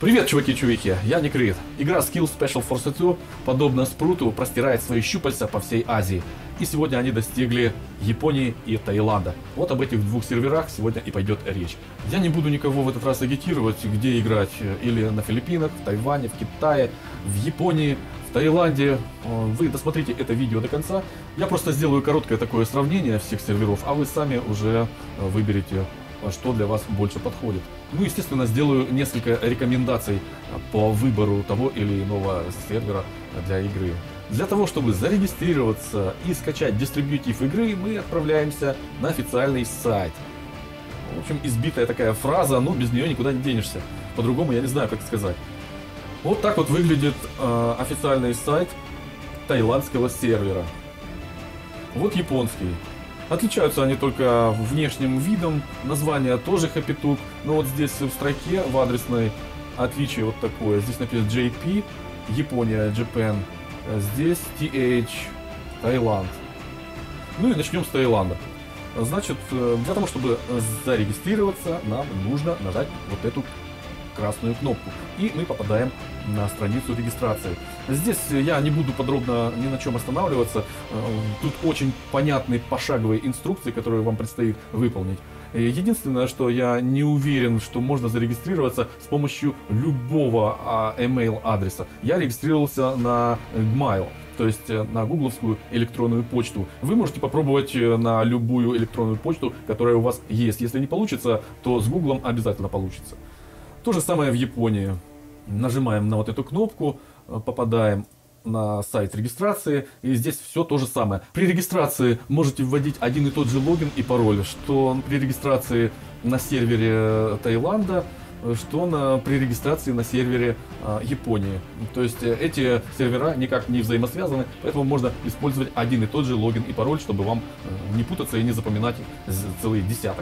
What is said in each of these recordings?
Привет, чуваки-чувики, я Ник Рид. Игра Skill Special Forces 2, подобно Спруту, простирает свои щупальца по всей Азии. И сегодня они достигли Японии и Таиланда. Вот об этих двух серверах сегодня и пойдет речь. Я не буду никого в этот раз агитировать, где играть. Или на Филиппинах, в Тайване, в Китае, в Японии, в Таиланде. Вы досмотрите это видео до конца. Я просто сделаю короткое такое сравнение всех серверов, а вы сами уже выберете, что для вас больше подходит. Ну, естественно, сделаю несколько рекомендаций по выбору того или иного сервера для игры. Для того, чтобы зарегистрироваться и скачать дистрибьютив игры, мы отправляемся на официальный сайт. В общем, избитая такая фраза, но без нее никуда не денешься. По-другому я не знаю, как сказать. Вот так вот выглядит официальный сайт таиландского сервера. Вот японский. Отличаются они только внешним видом, название тоже HappyTube, но вот здесь в строке, в адресной, отличие вот такое. Здесь написано JP, Япония, Japan, здесь TH, Таиланд. Ну и начнем с Таиланда. Значит, для того, чтобы зарегистрироваться, нам нужно нажать вот эту красную кнопку, и мы попадаем на страницу регистрации. Здесь я не буду подробно ни на чем останавливаться. Тут очень понятные пошаговые инструкции, которые вам предстоит выполнить. Единственное, что я не уверен, что можно зарегистрироваться с помощью любого email адреса. Я регистрировался на Gmail, то есть на гугловскую электронную почту. Вы можете попробовать на любую электронную почту, которая у вас есть. Если не получится, то с Гуглом обязательно получится. То же самое в Японии. Нажимаем на вот эту кнопку, попадаем на сайт регистрации, и здесь все то же самое. При регистрации можете вводить один и тот же логин и пароль, что при регистрации на сервере Таиланда, что при регистрации на сервере Японии. То есть эти сервера никак не взаимосвязаны, поэтому можно использовать один и тот же логин и пароль, чтобы вам не путаться и не запоминать целый десяток.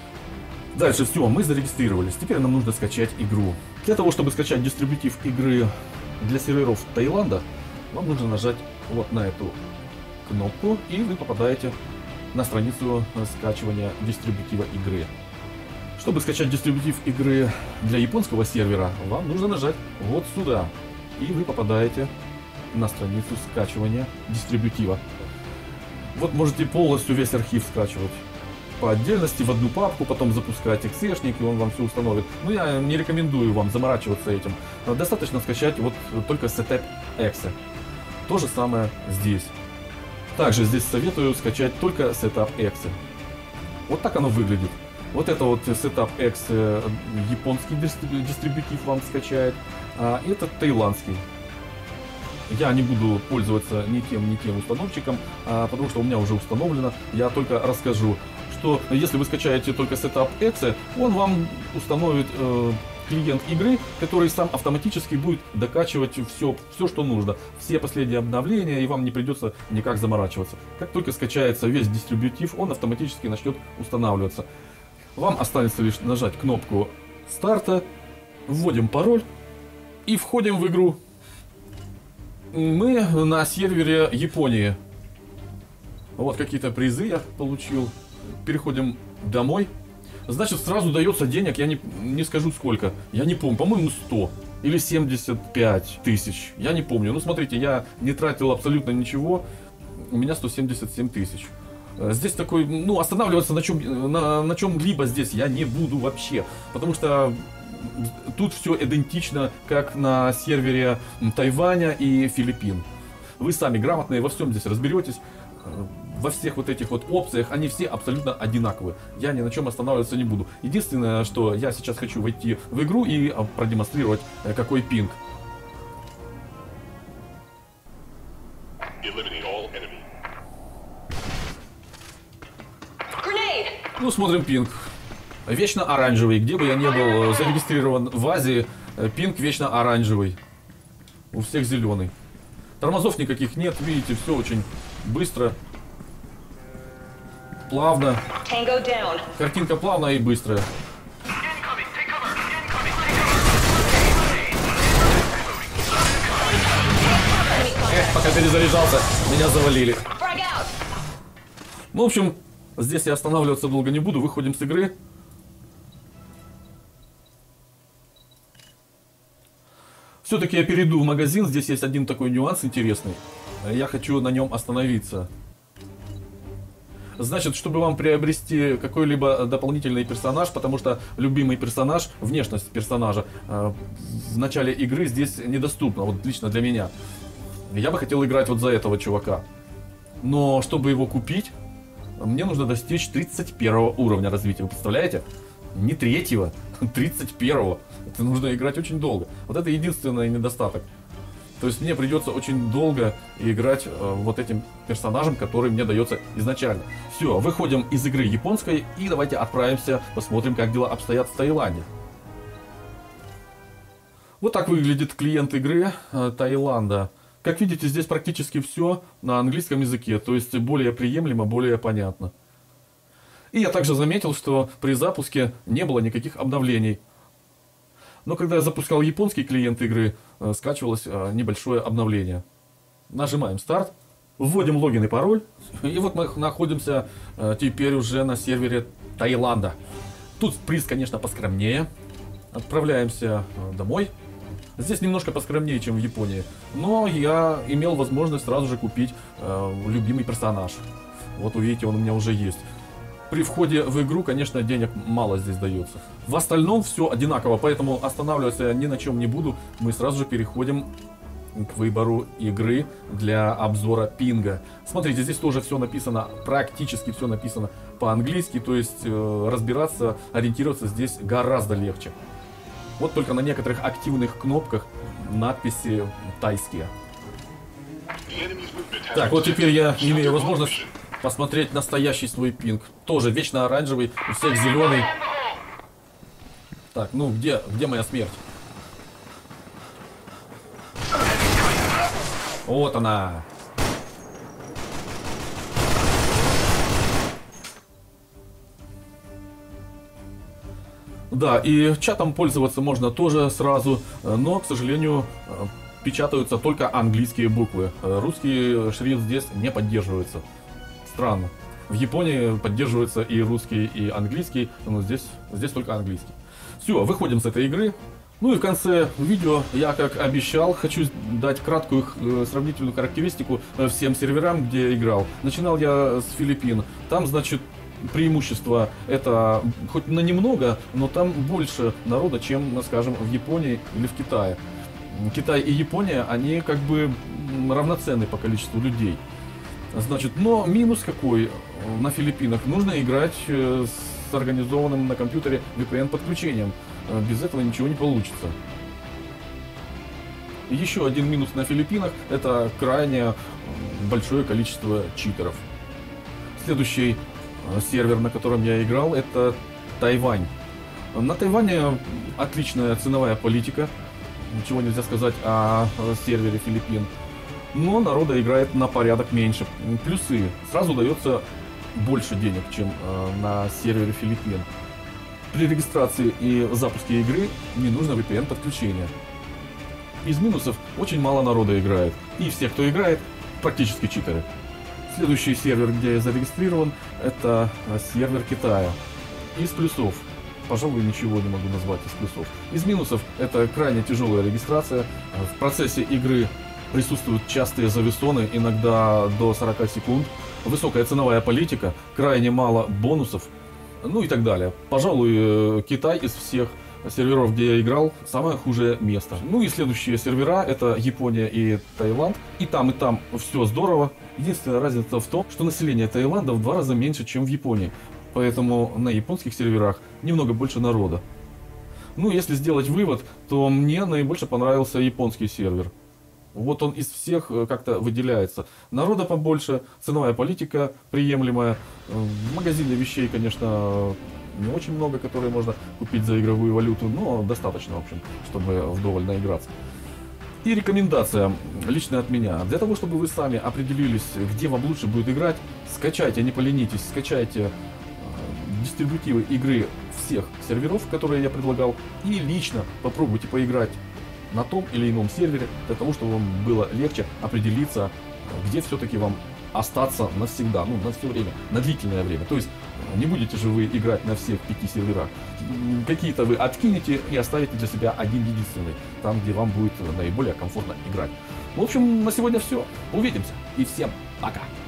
Дальше все, мы зарегистрировались. Теперь нам нужно скачать игру. Для того, чтобы скачать дистрибьютив игры для серверов Таиланда, вам нужно нажать вот на эту кнопку, и вы попадаете на страницу скачивания дистрибьютива игры. Чтобы скачать дистрибьютив игры для японского сервера, вам нужно нажать вот сюда, и вы попадаете на страницу скачивания дистрибьютива. Вот можете полностью весь архив скачивать по отдельности в одну папку, потом запускать эксешник, и он вам все установит. Но я не рекомендую вам заморачиваться этим. Достаточно скачать вот только Setup.exe. То же самое здесь. Также здесь советую скачать только Setup.exe. Вот так оно выглядит. Вот это вот Setup.exe японский дистрибьютив вам скачает, а этот таиландский. Я не буду пользоваться ни тем установщиком, потому что у меня уже установлено. Я только расскажу, что если вы скачаете только Setup.exe, он вам установит клиент игры, который сам автоматически будет докачивать все, что нужно, все последние обновления, и вам не придется никак заморачиваться. Как только скачается весь дистрибьютив, он автоматически начнет устанавливаться. Вам останется лишь нажать кнопку старта, вводим пароль и входим в игру. Мы на сервере Японии. Вот какие-то призы я получил. Переходим домой. Значит, сразу дается денег, я не скажу сколько. Я не помню, по-моему 100 или 75 тысяч. Я не помню. Ну смотрите, я не тратил абсолютно ничего. У меня 177 тысяч. Здесь такой, ну, останавливаться на чем-либо здесь я не буду вообще. Потому что тут все идентично, как на сервере Тайваня и Филиппин. Вы сами грамотные, во всем здесь разберетесь. Во всех вот этих вот опциях, они все абсолютно одинаковые. Я ни на чем останавливаться не буду. Единственное, что я сейчас хочу войти в игру и продемонстрировать, какой пинг. Ну, смотрим пинг. Вечно оранжевый. Где бы я не был зарегистрирован в Азии, пинг вечно оранжевый. У всех зеленый. Тормозов никаких нет, видите, все очень быстро. Плавно. Картинка плавная и быстрая. Пока перезаряжался, меня завалили. Ну, в общем, здесь я останавливаться долго не буду. Выходим с игры. Все-таки я перейду в магазин, здесь есть один такой нюанс интересный. Я хочу на нем остановиться. Значит, чтобы вам приобрести какой-либо дополнительный персонаж, потому что любимый персонаж, внешность персонажа в начале игры здесь недоступна, вот лично для меня. Я бы хотел играть вот за этого чувака. Но чтобы его купить, мне нужно достичь 31 уровня развития, вы представляете? Не 3-го, 31-го. Это нужно играть очень долго. Вот это единственный недостаток. То есть мне придется очень долго играть вот этим персонажем, который мне дается изначально. Все, выходим из игры японской и давайте отправимся, посмотрим, как дела обстоят в Таиланде. Вот так выглядит клиент игры Таиланда. Как видите, здесь практически все на английском языке, то есть более приемлемо, более понятно. И я также заметил, что при запуске не было никаких обновлений. Но когда я запускал японский клиент игры, скачивалось небольшое обновление. Нажимаем старт, вводим логин и пароль, и вот мы находимся теперь уже на сервере Таиланда. Тут приз, конечно, поскромнее. Отправляемся домой. Здесь немножко поскромнее, чем в Японии, но я имел возможность сразу же купить любимый персонаж. Вот увидите, он у меня уже есть. При входе в игру, конечно, денег мало здесь дается. В остальном все одинаково, поэтому останавливаться я ни на чем не буду. Мы сразу же переходим к выбору игры для обзора пинга. Смотрите, здесь тоже все написано, практически все написано по-английски, то есть разбираться, ориентироваться здесь гораздо легче. Вот только на некоторых активных кнопках надписи тайские. Так, вот теперь я имею возможность посмотреть настоящий свой пинг. Тоже вечно оранжевый, у всех зеленый. Так, ну где моя смерть? Вот она. Да, и чатом пользоваться можно тоже сразу, но, к сожалению, печатаются только английские буквы. Русский шрифт здесь не поддерживается. Странно. В Японии поддерживается и русский, и английский, но здесь только английский. Все, выходим с этой игры. Ну и в конце видео я, как обещал, хочу дать краткую сравнительную характеристику всем серверам, где я играл. Начинал я с Филиппин. Там, значит, преимущество это хоть на немного, но там больше народа, чем, скажем, в Японии или в Китае. Китай и Япония, они как бы равноценны по количеству людей. Значит, но минус какой на Филиппинах? Нужно играть с организованным на компьютере VPN-подключением. Без этого ничего не получится. Еще один минус на Филиппинах – это крайне большое количество читеров. Следующий сервер, на котором я играл, это Тайвань. На Тайване отличная ценовая политика. Ничего нельзя сказать о сервере Филиппин. Но народа играет на порядок меньше. Плюсы. Сразу дается больше денег, чем на сервере Филиппин. При регистрации и запуске игры не нужно VPN-подключение. Из минусов очень мало народа играет. И все, кто играет, практически читеры. Следующий сервер, где я зарегистрирован, это сервер Китая. Из плюсов. Пожалуй, ничего не могу назвать из плюсов. Из минусов это крайне тяжелая регистрация. В процессе игры присутствуют частые зависоны, иногда до 40 секунд. Высокая ценовая политика, крайне мало бонусов, ну и так далее. Пожалуй, Китай из всех серверов, где я играл, самое худшее место. Ну и следующие сервера, это Япония и Таиланд. И там все здорово. Единственная разница в том, что население Таиланда в 2 раза меньше, чем в Японии. Поэтому на японских серверах немного больше народа. Ну, если сделать вывод, то мне наибольше понравился японский сервер. Вот он из всех как-то выделяется. Народа побольше, ценовая политика приемлемая. В магазине вещей, конечно, не очень много, которые можно купить за игровую валюту, но достаточно, в общем, чтобы вдоволь наиграться. И рекомендация лично от меня. Для того, чтобы вы сами определились, где вам лучше будет играть, скачайте, не поленитесь, скачайте дистрибутивы игры всех серверов, которые я предлагал, и лично попробуйте поиграть на том или ином сервере, для того, чтобы вам было легче определиться, где все-таки вам остаться навсегда, ну, на все время, на длительное время. То есть не будете же вы играть на всех 5 серверах. какие-то вы откинете и оставите для себя один единственный, там, где вам будет наиболее комфортно играть. В общем, на сегодня все. Увидимся и всем пока!